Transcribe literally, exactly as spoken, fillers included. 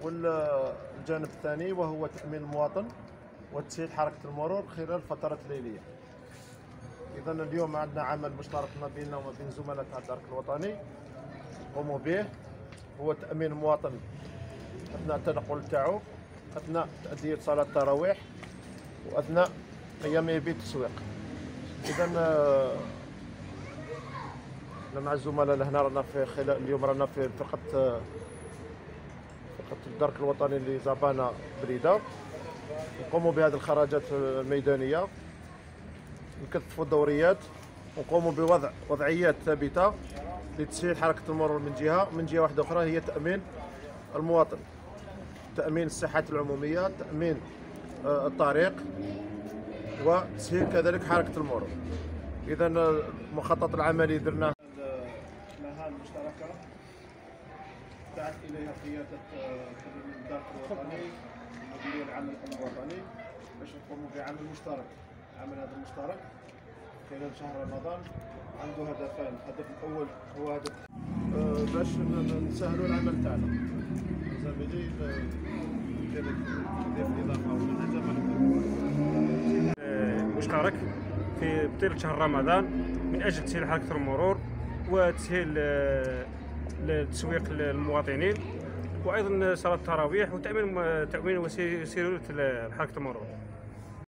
والجانب الثاني وهو تأمين المواطن وتسهيل حركة المرور خلال الفترات الليلية. إذا اليوم عندنا عمل مشترك ما بيننا وما بين زملاء تاع الدرك الوطني قوموا به، هو تأمين المواطن أثناء التنقل تاعو، أثناء تأدية صلاة التراويح، وأثناء أيام يبيت التسويق. إذا مع الزملاء هنا رانا في خلال اليوم رانا في فرقة فرقة الدرك الوطني اللي زابانا بريدة، نقوموا بهذه الخراجات الميدانية، نكثفوا الدوريات ونقوموا بوضع وضعيات ثابتة لتسهيل حركة المرور من جهة، من جهة واحدة أخرى هي تأمين المواطن، تأمين الصحة العمومية، تأمين الطريق، وتسهيل كذلك حركة المرور. إذا المخطط العملي درناه المهام المشتركة دعت إليها قيادة الدرك الوطني المديرية العامة للأمن الوطني باش نقوموا بعمل مشترك. العمل هذا المشترك خلال شهر رمضان عنده هدفان، الهدف الأول هو هدف أه باش نسهلوا العمل تاعنا. زميلي يضيف إضافة مشترك في بطيلة شهر رمضان من أجل تسهيل حركة المرور وتسهيل التسويق للمواطنين، وأيضا صلاة التراويح وتأمين تأمين وسيلة حركة المرور.